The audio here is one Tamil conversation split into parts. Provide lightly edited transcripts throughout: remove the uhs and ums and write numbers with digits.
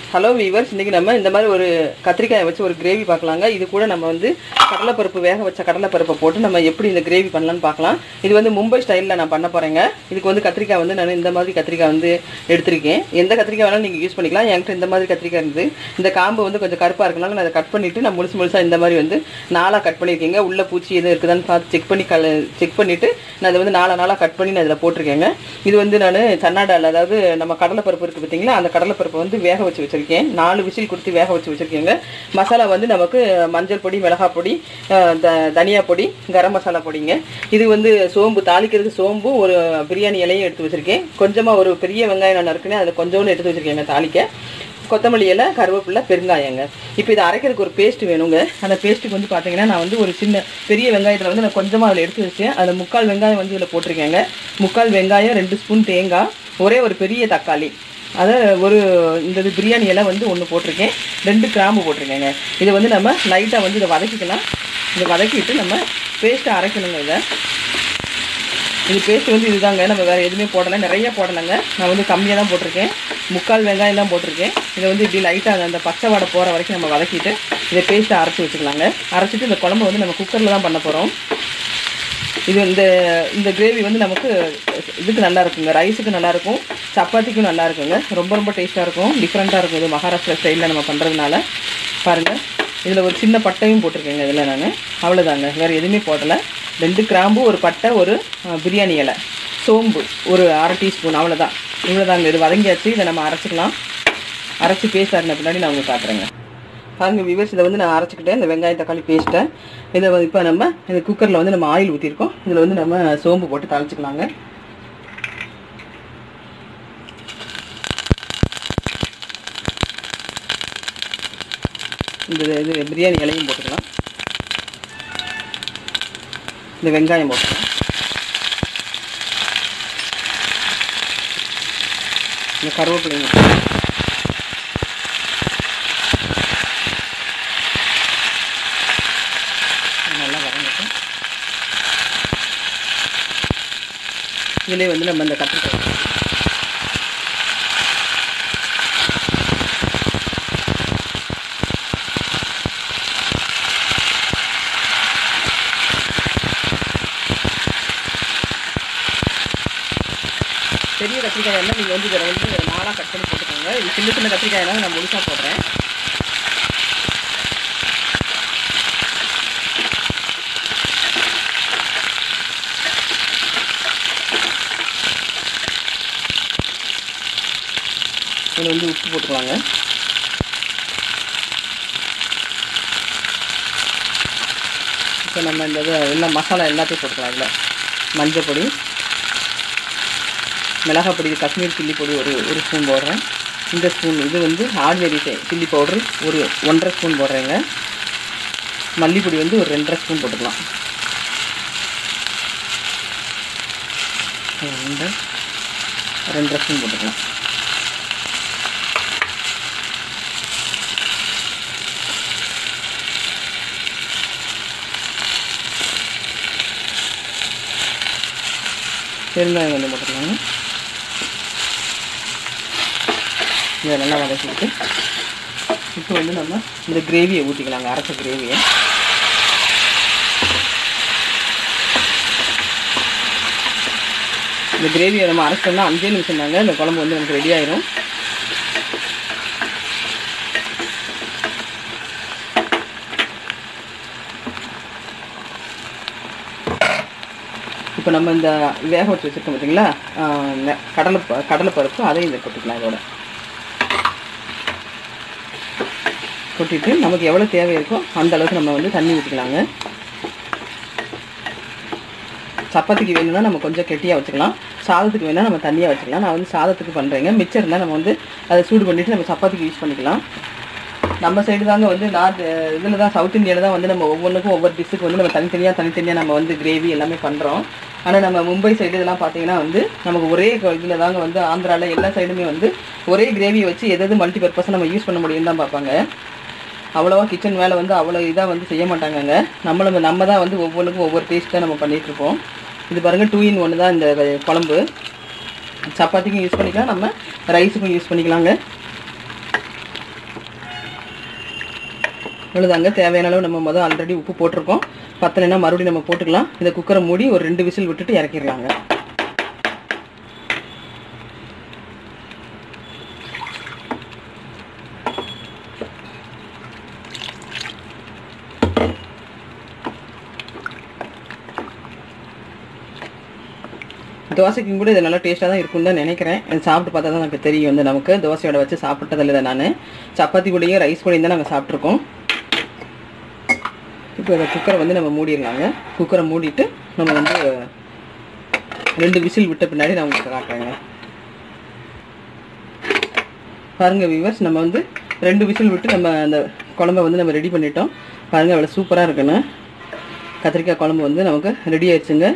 ஹலோ வீவர்ஸ், இன்றைக்கி நம்ம இந்த மாதிரி ஒரு கத்திரிக்காயை வச்சு ஒரு கிரேவி பார்க்கலாங்க. இது கூட நம்ம வந்து கடலைப்பருப்பு, வேக வச்ச கடலைப்பருப்பை போட்டு நம்ம எப்படி இந்த கிரேவி பண்ணலான்னு பார்க்கலாம். இது வந்து மும்பை ஸ்டைலில் நான் பண்ண போகிறேங்க. இதுக்கு வந்து கத்திரிக்காய் வந்து நான் இந்த மாதிரி கத்திரிக்காய் வந்து எடுத்திருக்கேன். எந்த கத்திரிக்காய் வேணாலும் நீங்கள் யூஸ் பண்ணிக்கலாம். என்கிட்ட இந்த மாதிரி கத்திரிக்காய் இருந்தது. இந்த காம்பு வந்து கொஞ்சம் கருப்பாக இருக்கனால நான் அதை கட் பண்ணிவிட்டு நான் முழுசாக இந்த மாதிரி வந்து நாளாக கட் பண்ணியிருக்கேங்க. உள்ள பூச்சி எதுவும் இருக்குதான்னு பார்த்து செக் பண்ணிவிட்டு நான் அதை வந்து நாளாக கட் பண்ணி நான் இதில் போட்டிருக்கேங்க. இது வந்து நான் சன்னாடால், அதாவது நம்ம கடலைப்பருப்பு இருக்குது பார்த்தீங்களா, அந்த கடலைப்பருப்பை வந்து வேக வச்சு வச்சுருக்கேன். 4 விசில் கொடுத்து வேக வச்சு வச்சுருக்கேங்க. மசாலா வந்து நமக்கு மஞ்சள் பொடி, மிளகாய் பொடி, தனியா பொடி, கரம் மசாலா பொடிங்க. இது வந்து சோம்பு, தாளிக்கிறதுக்கு சோம்பு, ஒரு பிரியாணி இலையும் எடுத்து வச்சுருக்கேன். கொஞ்சமாக ஒரு பெரிய வெங்காயம் நான் நறுக்குனேன், அதில் கொஞ்சோன்னு எடுத்து வச்சுருக்கேங்க தாளிக்க. கொத்தமல்லி இலை, கருவேப்பிலை, பெருங்காயங்க. இப்போ இதை அரைக்கிறதுக்கு ஒரு பேஸ்ட் வேணுங்க. அந்த பேஸ்ட்டுக்கு வந்து பார்த்தீங்கன்னா நான் வந்து ஒரு பெரிய வெங்காயத்தில் வந்து நான் கொஞ்சமாக அதில் எடுத்து வச்சேன். அதில் 3/4 வெங்காயம் வந்து இதில் போட்டிருக்கேங்க. 3/4 வெங்காயம், 2 ஸ்பூன் தேங்காய், ஒரே ஒரு பெரிய தக்காளி, அதை இந்த பிரியாணி இலை வந்து 1 போட்டிருக்கேன், 2 கிராம்பு போட்டிருக்கேங்க. இதை வந்து நம்ம லைட்டாக வந்து இதை வதக்கிக்கலாம். இதை வதக்கிட்டு நம்ம பேஸ்ட்டை அரைக்கணுங்க. இது பேஸ்ட் வந்து இதுதாங்க, நம்ம வேறு எதுவுமே போடலை, நிறைய போடலைங்க. நான் வந்து கம்மியாக தான் போட்டிருக்கேன், 3/4 வெங்காயம் தான் போட்டிருக்கேன். இதை வந்து இப்படி லைட்டாக அந்த பச்சை வாடை போகிற வரைக்கும் நம்ம வதக்கிட்டு இதை பேஸ்ட்டை அரைச்சி வச்சுக்கலாங்க. அரைச்சிட்டு இந்த குழம்பு வந்து நம்ம குக்கரில் தான் பண்ண போகிறோம். இது இந்த கிரேவி வந்து நமக்கு இதுக்கு நல்லா இருக்குங்க, ரைஸுக்கு நல்லாயிருக்கும், சப்பாத்திக்கும் நல்லா இருக்குங்க. ரொம்ப டேஸ்ட்டாக இருக்கும், டிஃப்ரெண்ட்டாக இருக்கும். இது மகாராஷ்டிரா ஸ்டைலில் நம்ம பண்ணுறதுனால பாருங்கள். இதில் ஒரு சின்ன பட்டையும் போட்டிருக்கேங்க. இதில் நான் அவ்வளோதாங்க, வேறு எதுவுமே போடலை. 2 கிராம்பு, ஒரு பட்டை, ஒரு பிரியாணி இலை, சோம்பு ஒரு 1/2 டீஸ்பூன், அவ்வளோதான். இவ்வளோதாங்க. இது வதங்கியாச்சு. இதை நம்ம அரைச்சிக்கலாம். அரைச்சி பேஸ்ட் ஆகின பின்னாடி நான் உங்களுக்கு காட்டுறேங்க. பாருங்கள் வியூவர்ஸ், இதை வந்து நான் அரைச்சிக்கிட்டேன், இந்த வெங்காயம் தக்காளி பேஸ்ட்டை. இதை இப்போ நம்ம இந்த குக்கரில் வந்து நம்ம ஆயில் ஊற்றிருக்கோம். இதில் வந்து நம்ம சோம்பு போட்டு தாளிச்சிக்கலாங்க. இது பிரியாணி இலையும் போட்டுக்கலாம். இந்த வெங்காயம் போட்டுக்கலாம். இந்த கருவேப்பிலையும் நல்லா வதங்கிட்டு இதிலே வந்து நம்ம இந்த கத்திரிக்காய் பெரிய கத்திரிக்காய் எல்லாம் நீங்கள் வந்து இதை வந்து 4ஆக கட் பண்ணி போட்டுக்கோங்க. இது சின்ன கத்திரிக்காயெல்லாம் நான் முழுசாக போடுறேன். இதில் வந்து உப்பு போட்டுக்கலாங்க. இப்போ நம்ம இந்த எல்லாம் மசாலா எல்லாத்தையும் போட்டுக்கலாம். இதில் மஞ்சள் பொடி, மிளகாய் பொடி, காஷ்மீர் சில்லி பொடி ஒரு ஸ்பூன் போடுறேன். இந்த ஸ்பூன் இது வந்து ஆர்டினரி சில்லி பவுடர் ஒரு 1.5 ஸ்பூன் போடுறேங்க. மல்லிப்பொடி வந்து ஒரு 2.5 ஸ்பூன் போட்டுக்கலாம். 2.5 ஸ்பூன் போட்டுக்கலாம். பெருங்காயம் கொஞ்சம் போட்டுக்கலாங்க. இதை நல்லா வதக்கிட்டு இப்போ வந்து நம்ம இந்த கிரேவியை ஊற்றிக்கலாங்க, அரைச்ச கிரேவியை. இந்த கிரேவியை நம்ம அரைச்சோம்னா 5 நிமிஷம் தாங்க இந்த குழம்பு வந்து நமக்கு ரெடி ஆயிரும். இப்போ நம்ம இந்த வேக வச்சு வச்சுருக்கோம் பார்த்தீங்களா, கடலைப்பருப்பு, அதையும் இதை கொட்டிக்கலாம். இதோட கொட்டிட்டு நமக்கு எவ்வளோ தேவை இருக்கோ அந்த அளவுக்கு நம்ம வந்து தண்ணி ஊற்றிக்கலாங்க. சப்பாத்திக்கு வேணும்னா நம்ம கொஞ்சம் கெட்டியாக வச்சுக்கலாம், சாதத்துக்கு வேணால் நம்ம தண்ணியாக வச்சுக்கலாம். நான் வந்து சாதத்துக்கு பண்ணுறேங்க. மிச்சம் இருந்தால் நம்ம வந்து அதை சூடு பண்ணிவிட்டு நம்ம சப்பாத்திக்கு யூஸ் பண்ணிக்கலாம். நம்ம சைடு தாங்க வந்து இதில் தான், சவுத் இந்தியாவில் தான் வந்து நம்ம ஒவ்வொன்றுக்கும் ஒவ்வொரு டிஷ்ஷுக்கு வந்து நம்ம தனித்தனியாக நம்ம வந்து கிரேவி எல்லாமே பண்ணுறோம். ஆனால் நம்ம மும்பை சைடு இதெல்லாம் பார்த்தீங்கன்னா வந்து நமக்கு ஒரே இதில் தாங்க வந்து ஆந்திராவில் எல்லா சைடுமே வந்து ஒரே கிரேவியை வச்சு எதாவது மல்டி பர்பஸாக நம்ம யூஸ் பண்ண முடியும்னு தான் பார்ப்பாங்க. அவ்வளோவா கிச்சன் வேலை வந்து அவ்வளோ இதாக வந்து செய்ய மாட்டாங்கங்க. நம்ம தான் வந்து ஒவ்வொன்றுக்கும் ஒவ்வொரு டேஸ்ட் தான் நம்ம பண்ணிகிட்ருப்போம். இது பாருங்கள் 2 in 1 தான் இந்த குழம்பு. சப்பாத்திக்கும் யூஸ் பண்ணிக்கலாம், நம்ம ரைஸுக்கும் யூஸ் பண்ணிக்கலாங்க. அவ்வளோதாங்க. தேவையான அளவு நம்ம ஆல்ரெடி உப்பு போட்டிருக்கோம். பத்தலைன்னா மறுபடியும் நம்ம போட்டுக்கலாம். இதை குக்கரை மூடி ஒரு 2 விசில் விட்டுட்டு இறக்கிடலாங்க. தோசைக்கும் கூட இது நல்லா டேஸ்ட்டாக தான் இருக்கும்னு தான் நினைக்கிறேன். இது சாப்பிட்டு பார்த்தா தான் எனக்கு தெரியும். வந்து நமக்கு தோசையோட வச்சு சாப்பிட்டதில்லை தான். நான் சப்பாத்தி கூடயும் ரைஸ் கூடயும் தான் நாங்கள் சாப்பிட்ருக்கோம். இப்போ இந்த குக்கரை வந்து நம்ம மூடிடலாங்க. குக்கரை மூடிட்டு நம்ம வந்து 2 விசில் விட்ட பின்னாடி நான் உங்களுக்கு காட்டுறேங்க. பாருங்கள் வியூவர்ஸ், நம்ம வந்து 2 விசில் விட்டு நம்ம அந்த குழம்பை வந்து நம்ம ரெடி பண்ணிட்டோம். பாருங்கள் அவ்வளோ சூப்பராக இருக்குன்னு. கத்திரிக்காய் குழம்பு வந்து நமக்கு ரெடி ஆயிடுச்சுங்க.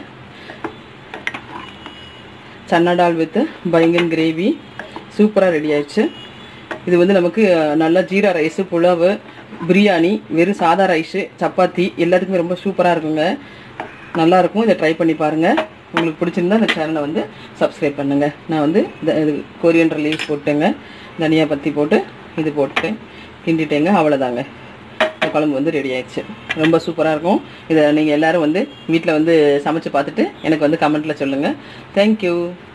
சன்னா டால் வித் பைங்கன் கிரேவி சூப்பராக ரெடி ஆயிடுச்சு. இது வந்து நமக்கு நல்லா ஜீரா ரைஸு, புலாவு, பிரியாணி, வெறும் சாதா ரைஸு, சப்பாத்தி எல்லாத்துக்குமே ரொம்ப சூப்பராக இருக்குங்க. நல்லாயிருக்கும். இதை ட்ரை பண்ணி பாருங்கள். உங்களுக்கு பிடிச்சிருந்தா அந்த சேனலை வந்து சப்ஸ்கிரைப் பண்ணுங்கள். நான் வந்து இது கொரியண்டர் லீவ்ஸ் போட்டேங்க, தனியா பற்றி போட்டு இது போட்டுட்டேன், கிண்டிட்டேங்க. அவ்வளோதாங்க. இந்த குழம்பு வந்து ரெடி ஆயிடுச்சு. ரொம்ப சூப்பராக இருக்கும். இதை நீங்கள் எல்லோரும் வந்து வீட்டில் வந்து சமைச்சு பார்த்துட்டு எனக்கு வந்து கமெண்ட்டில் சொல்லுங்கள். தேங்க்யூ.